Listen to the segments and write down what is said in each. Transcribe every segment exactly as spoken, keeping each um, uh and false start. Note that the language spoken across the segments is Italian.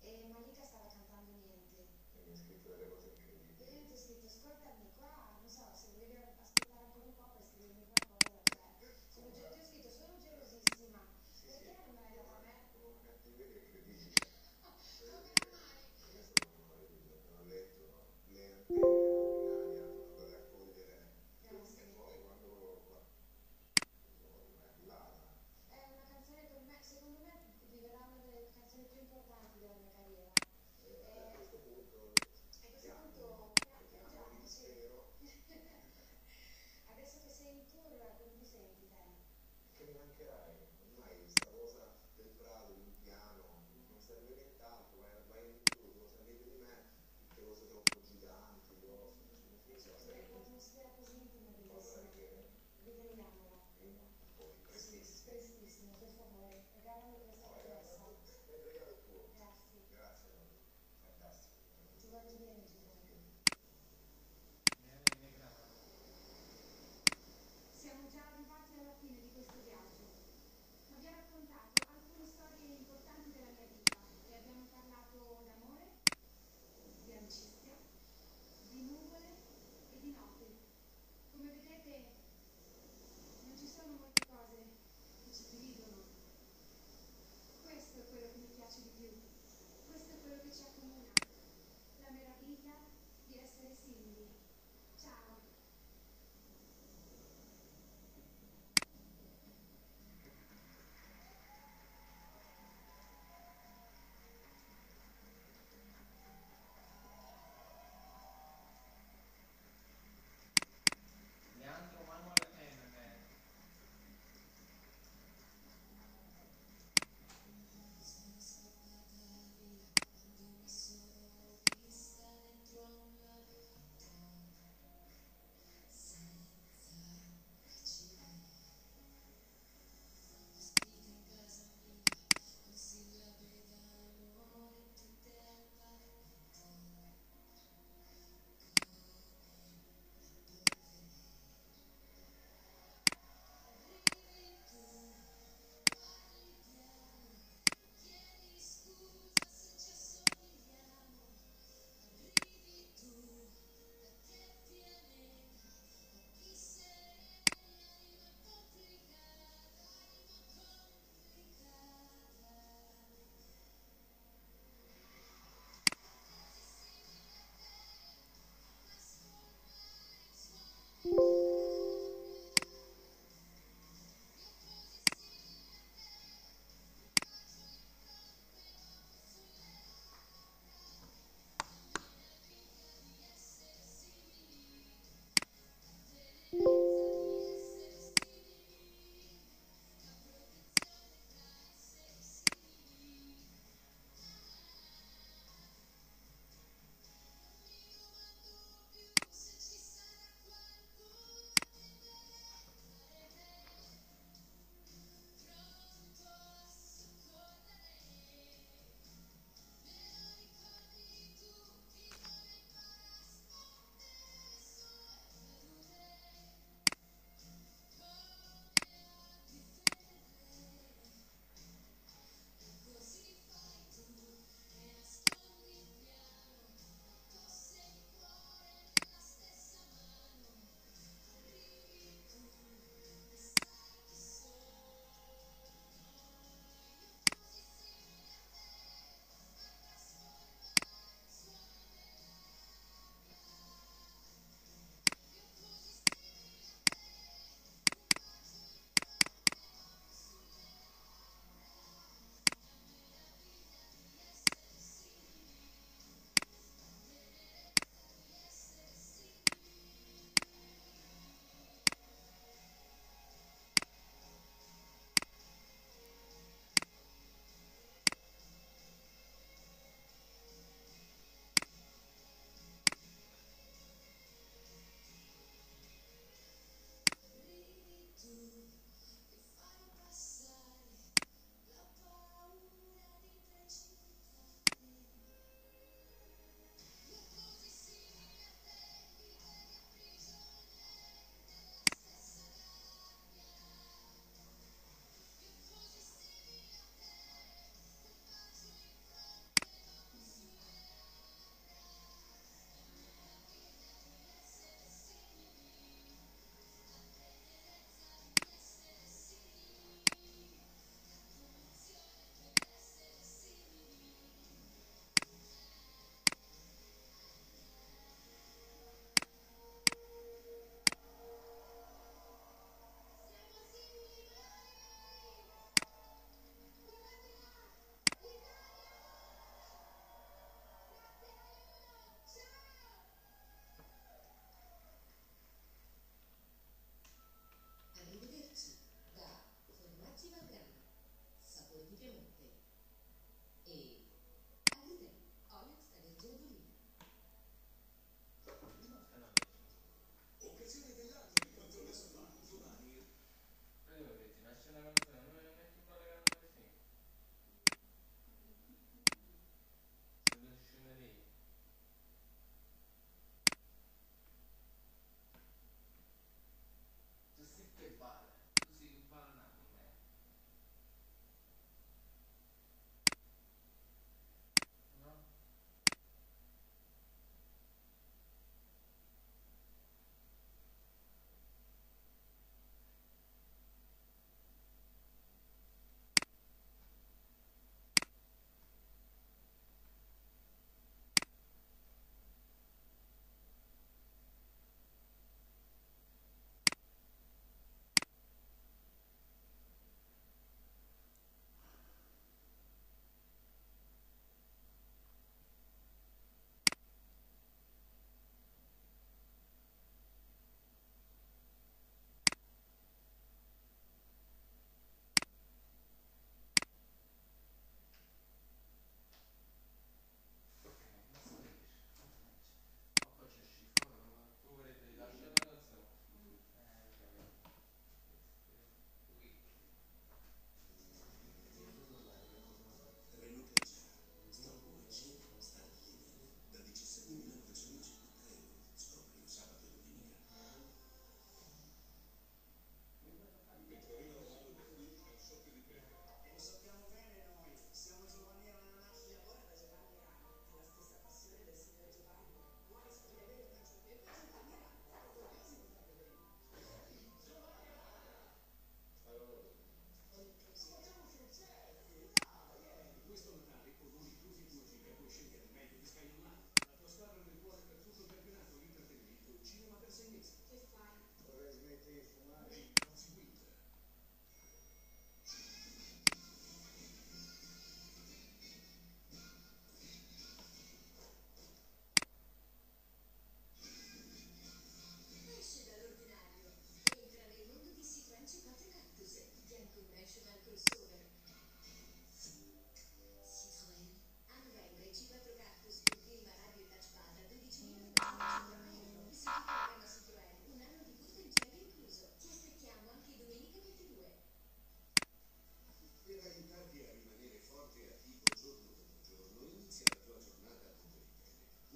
e Malika stava cantando niente. E mi ha scritto delle cose incredibili. E io ti ho scritto, ascoltami qua, non so, se volevi aspettare ancora un po' per scrivermi qualcosa, cioè, sono, ge- ti ho scritto, sono gelosissima, Sì, perché sì, non me l'hai data a me? con una cattiveria incredibile. Ma meno male. Adesso non ho capito, non ho letto, no? Le antenne proprio in aria sono andate a cogliere. Grazie. E poi quando qua, urlava. È una canzone per me, secondo me diverrà una delle canzoni più importanti della mia carriera. E a E questo punto a questo piango, punto pia- piango di piangiamo, sì. mistero. Adesso che sei in tour, come ti senti te? Che mi mancherai, ormai questa cosa del Prato, di un piano, non serve nient'altro, vai, vai in giù, cosa ride di me, tutte cose troppo giganti, grosse, nessuno si sa, Beh, serve l'atmosfera così intima è cosa bellissima. che Riteniamola. prima o poi, Sì, prestissimo. prestissimo, per favore. Regalami questa No, regalo promessa. tuo, è il regalo tuo. Grazie. Grazie, fantastico. Ti voglio bene, Giulia. Siamo già arrivati alla fine di questo viaggio. Vi ho raccontato alcune storie importanti della mia vita e abbiamo parlato d'amore, di amicizia, di nuvole e di notte. Come vedete, non ci sono molte cose che ci dividono. Questo è quello che mi piace di più. Questo è quello che ci accomuna. La meraviglia di essere simili. Ciao. Leandro Manuel N.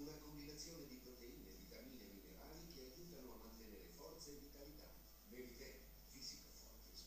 una combinazione di proteine, vitamine e minerali che aiutano a mantenere forza e vitalità. Bevi Fisico Fortis.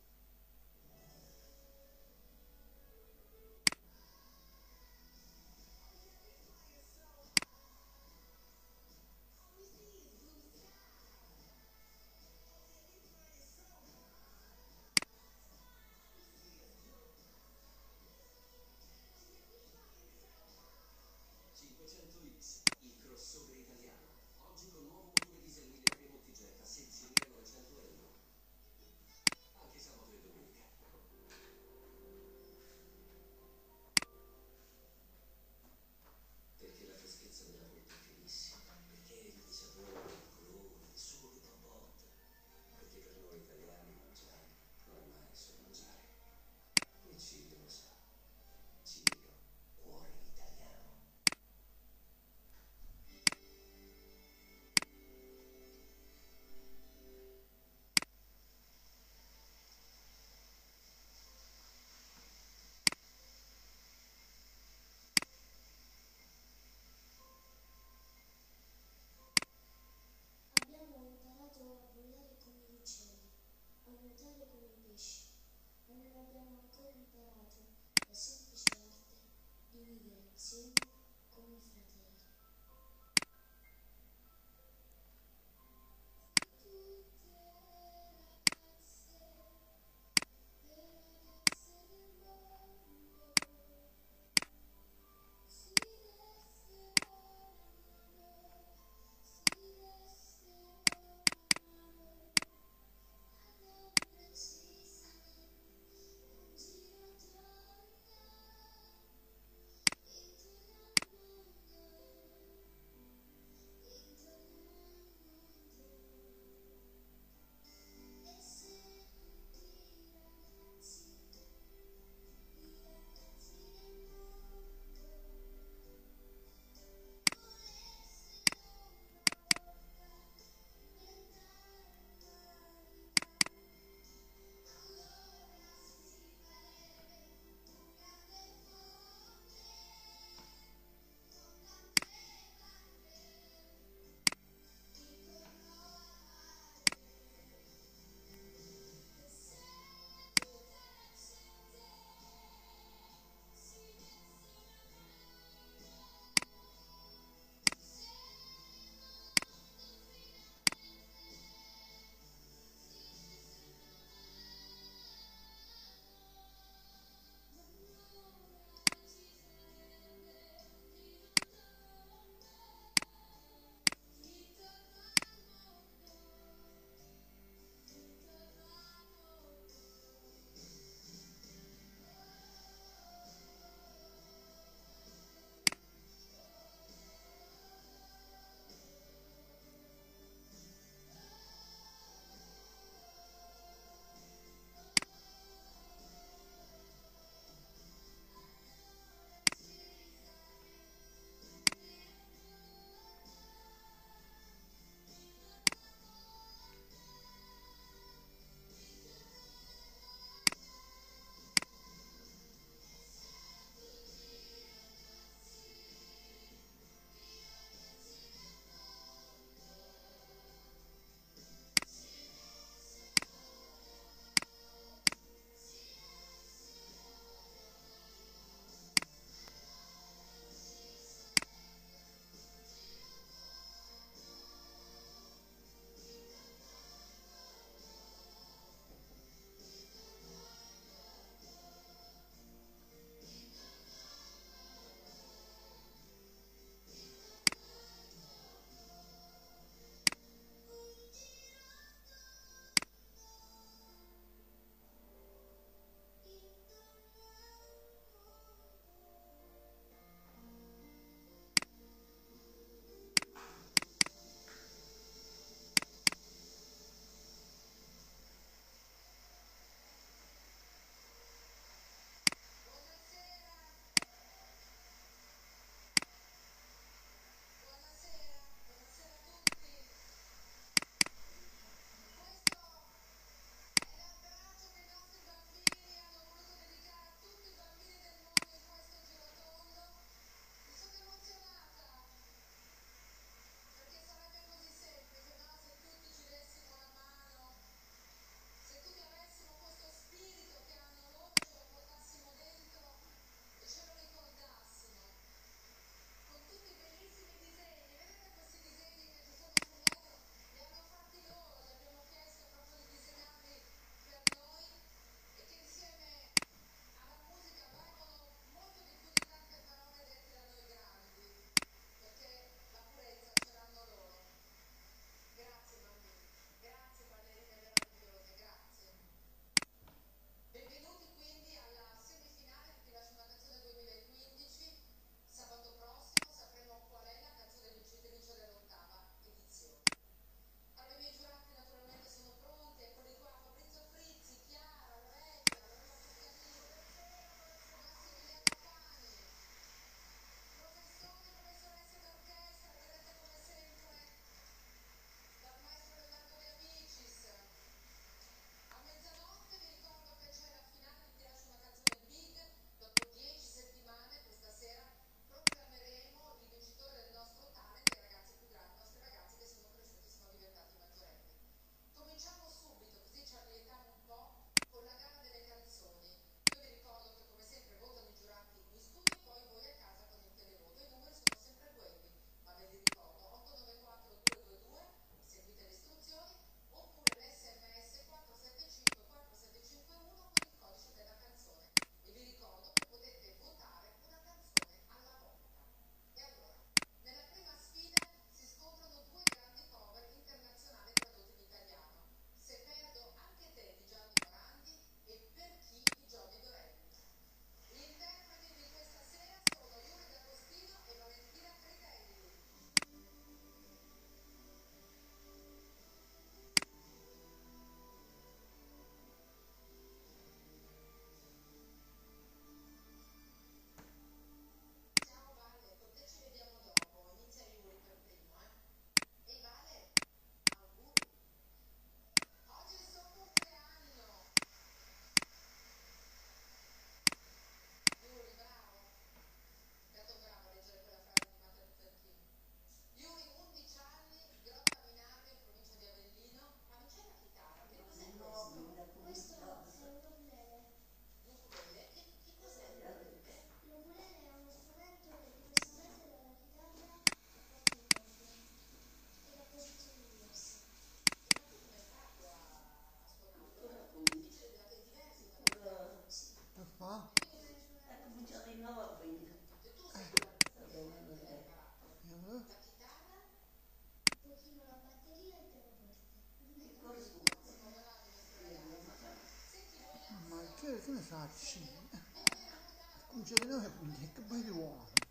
cinquecento X, il crossover italiano. Oggi con nuovo motore diesel mille tre multigetta, sedici mila novecento euro. Anche sabato e domenica. Perché la freschezza della volta è finissima. Perché il sapore, il colore, il sugo che fa botta. Perché per noi italiani mangiare non è mai solo mangiare. Il cibo lo sa. Cibo, cuore italiano. Abbiamo imparato a volare come gli uccelli, a nuotare come i pesci, ma non abbiamo ancora imparato la semplice arte di vivere insieme come fratelli. Tutte ragazze, le ragazze del mondo, si desteranno, si desteranno, ad precisamente un giro donna, intorno al mondo. che ne facci? Cominciate noi, che poi di uomo.